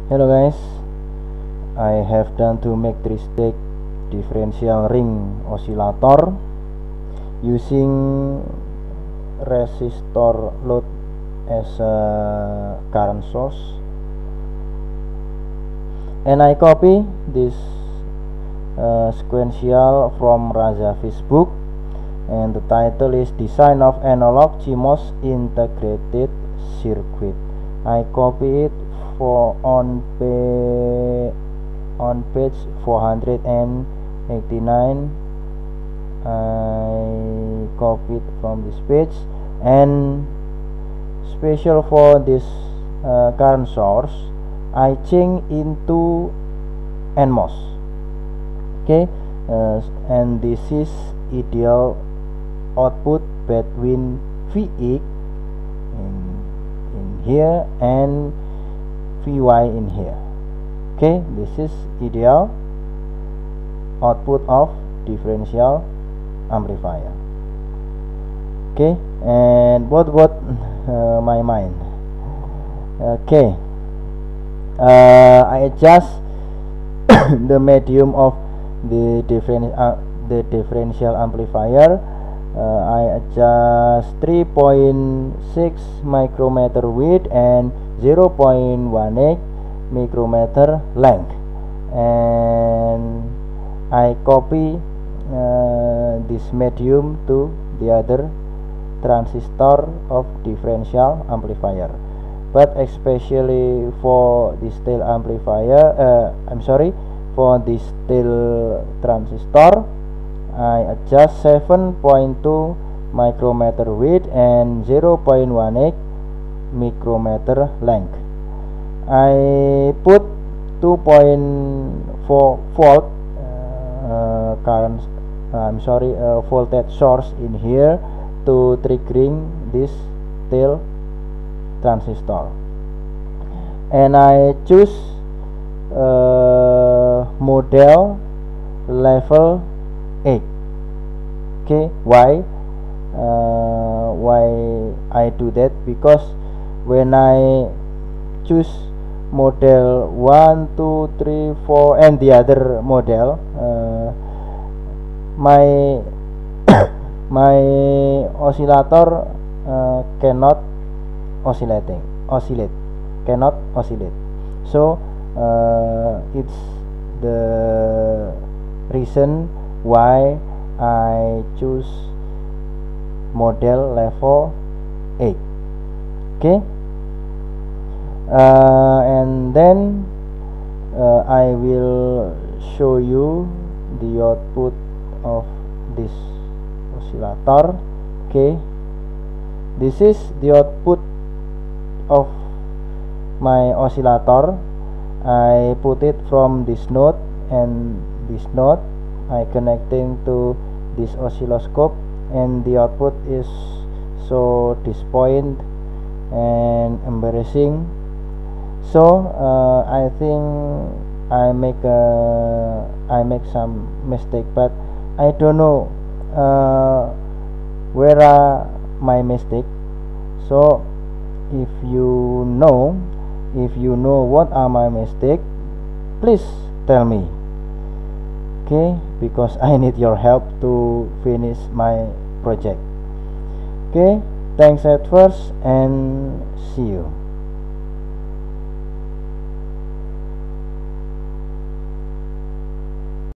Hello guys, I have done to make 3-stage differential ring oscillator using resistor load as a current source, and I copy this sequential from Razavi's book, and the title is Design of Analog CMOS Integrated Circuit. I copy it on page 489. I copied from this page, and special for this current source I change into NMOS. Okay, and this is ideal output between VX in here and Vy in here. Okay, this is ideal output of differential amplifier. Okay, and what my mind. Okay, I adjust the medium of the differential amplifier. I adjust 3.6 micrometer width and 0.18 micrometer length, and I copy this medium to the other transistor of differential amplifier. But especially for this tail amplifier, for this tail transistor, I adjust 7.2 micrometer width and 0.18 micrometer length. I put 2.4 volt voltage source in here to triggering this tail transistor, and I choose model level 8. Okay, why I do that? Because when I choose model 1, 2, 3, 4 and the other model, my my oscillator cannot oscillate. So it's the reason why I choose model level 8. Okay, and then I will show you the output of this oscillator. Okay, this is the output of my oscillator. I put it from this node and this node. I connecting to this oscilloscope, and the output is so disappointing and embarrassing. So I think I make some mistake, but I don't know where are my mistake. So if you know what are my mistake, please tell me. Okay, because I need your help to finish my project. Okay, thanks at first, and see you.